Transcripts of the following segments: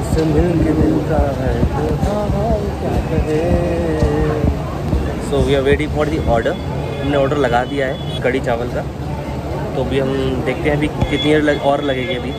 से मिल के मिलता है क्या कहे। So we are waiting for the order. हमने ऑर्डर लगा दिया है कड़ी चावल का, तो अभी हम देखते हैं अभी कितनी देर और लगेगी अभी।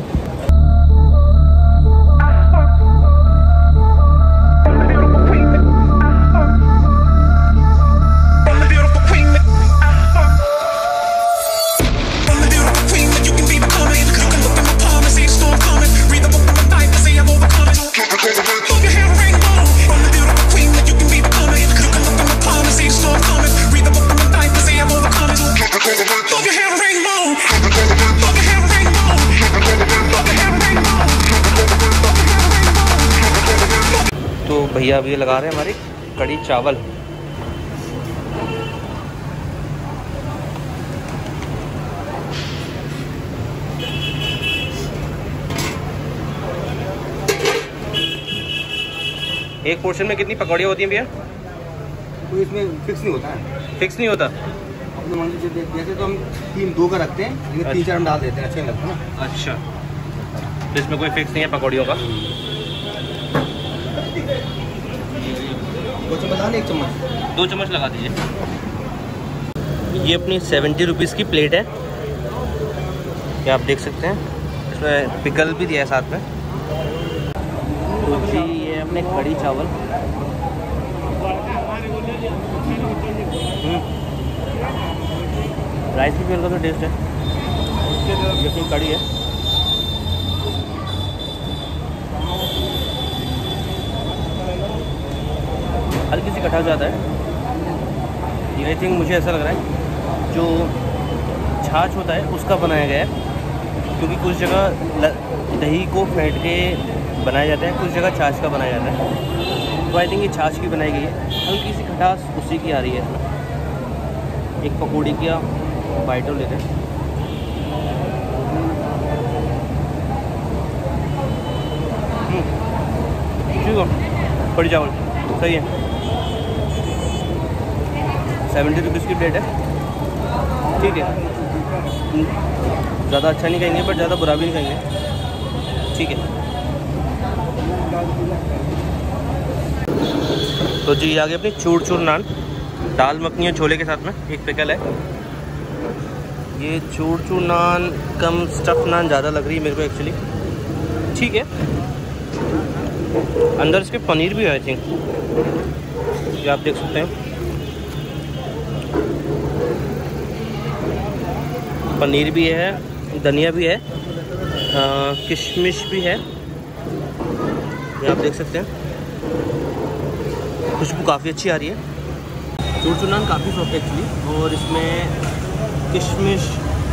तो भैया अभी लगा रहे हैं हमारी कड़ी चावल। एक पोर्शन में कितनी पकौड़ियाँ होती हैं भैया? तो इसमें फिक्स नहीं होता है। फिक्स नहीं होता? अपने मान लीजिए जैसे तो हम 3-2 का रखते हैं, लेकिन 3-4 हम डाल देते हैं, अच्छा नहीं लगता ना। अच्छा, तो इसमें कोई फिक्स नहीं है पकौड़ियों का। 2 चम्मच डाल, 1 चम्मच 2 चम्मच लगा दीजिए। ये अपनी 70 रुपीज़ की प्लेट है, ये आप देख सकते हैं। इसमें पिकल भी दिया है साथ में। तो जी ये अपने कड़ी चावल। राइस भी पिकल का तो टेस्ट है। ये अपनी कड़ी है। हल्की सी खटास ज़्यादा है। ये आई थिंक मुझे ऐसा लग रहा है जो छाछ होता है उसका बनाया गया है, क्योंकि कुछ जगह दही को फेंट के बनाया जाता है, कुछ जगह छाछ का बनाया जाता है। तो आई थिंक ये छाछ की बनाई गई है। हल्की सी खटास उसी की आ रही है इसमें। एक पकौड़ी का बाइट लेते हैं। ठीक है, कड़ी चावल सही है। 70 रुपीज़ की प्लेट है, ठीक है। ज़्यादा अच्छा नहीं कहेंगे बट ज़्यादा बुरा भी नहीं कहेंगे, ठीक है। तो जी आगे अपनी चूर चूर नान, दाल मखनी और छोले के साथ में एक पिकल है। ये चूर चूर नान कम स्टफ नान ज़्यादा लग रही है मेरे को एक्चुअली, ठीक है। अंदर इसके पनीर भी है आई थिंक, ये आप देख सकते हैं। पनीर भी है, धनिया भी है, किशमिश भी है, ये आप देख सकते हैं। खुशबू काफ़ी अच्छी आ रही है। चूर चूर नान काफ़ी सॉफ्ट है एक्चुअली, और इसमें किशमिश,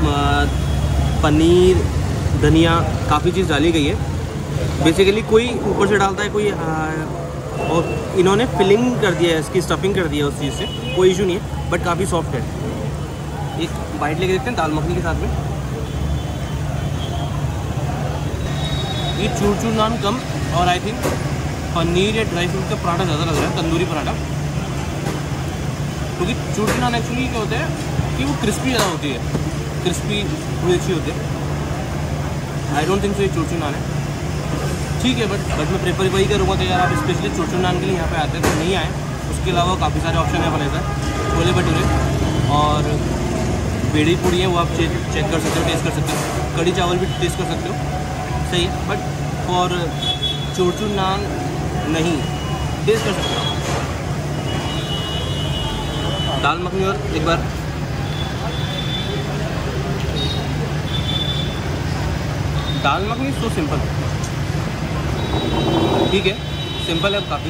पनीर, धनिया काफ़ी चीज़ डाली गई है। बेसिकली कोई ऊपर से डालता है, कोई और इन्होंने फिलिंग कर दिया है, इसकी स्टफिंग कर दिया है उस चीज़ से, कोई इशू नहीं है, बट काफ़ी सॉफ्ट है। एक बाइट लेके देखते हैं दाल मखनी के साथ में। ये चूर चूर नान कम, और आई थिंक पनीर या ड्राई फ्रूट का पराठा ज़्यादा लग रहा है, तंदूरी पराठा। क्योंकि चूर चूर नान एक्चुअली क्या होता है कि वो क्रिस्पी ज़्यादा होती है, क्रिस्पी थोड़ी अच्छी होती है। आई डोंट थिंक सो ये चूर चूर नान है, ठीक है। बट मैं प्रेफर वही करूँगा कि यार आप स्पेशली चूर चूर नान के लिए यहाँ पे आते हैं तो नहीं आए। उसके अलावा काफ़ी सारे ऑप्शन है अपने साथ, छोले भटूरे और बेड़ी पूड़ी है, वो आप चेक कर सकते हो, टेस्ट कर सकते हो। कड़ी चावल भी टेस्ट कर सकते हो, सही है। बट फॉर चूर चूर नान नहीं टेस्ट कर सकते हो। दाल मखनी और एक बार दाल मखनी सो सिंपल, ठीक है, सिंपल है काफ़ी।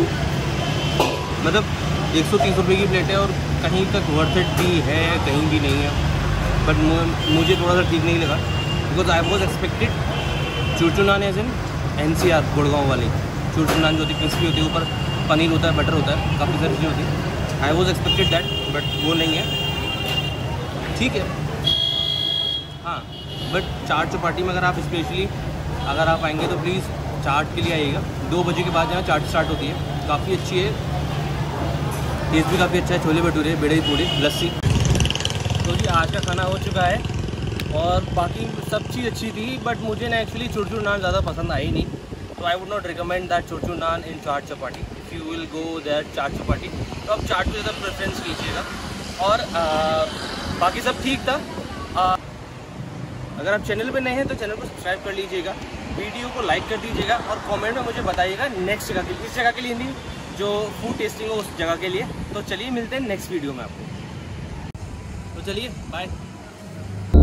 मतलब 130 रुपये की प्लेट है और कहीं तक वर्थ इट भी है, कहीं भी नहीं है। बट मुझे थोड़ा सा ठीक नहीं लगा, because I was expected chur chur naan as in NCR Gurgaon वाली चूर चूर नान जो होती है, क्रिस्पी होती है, ऊपर पनीर होता है, बटर होता है, काफ़ी सारी चीज़ें होती है। I was expected that, but वो नहीं है, ठीक है। हाँ, बट चाट चौपाटी में अगर आप स्पेशली अगर आप आएंगे तो प्लीज़ चाट के लिए आइएगा। 2 बजे के बाद यहाँ चाट स्टार्ट होती है, काफ़ी अच्छी है, टेस्ट भी काफ़ी अच्छा है। छोले भटूरे, बेड़ी पूड़ी, लस्सी। तो जी आज का खाना हो चुका है और बाकी सब चीज़ अच्छी थी, बट मुझे ना एक्चुअली चूर चूर नान ज़्यादा पसंद आई नहीं। तो I would not recommend that चोचू naan in Chaat Chapati. If you will go that Chaat Chapati तो आप चाट को ज़्यादा प्रेफरेंस कीजिएगा। और बाकी सब ठीक था। अगर आप चैनल पे नए हैं तो चैनल को सब्सक्राइब कर लीजिएगा, वीडियो को लाइक कर दीजिएगा और कमेंट में मुझे बताइएगा नेक्स्ट जगह के लिए, इस जगह के लिए नहीं जो फूड टेस्टिंग हो उस जगह के लिए। तो चलिए मिलते हैं नेक्स्ट वीडियो में आपको। तो चलिए बाय।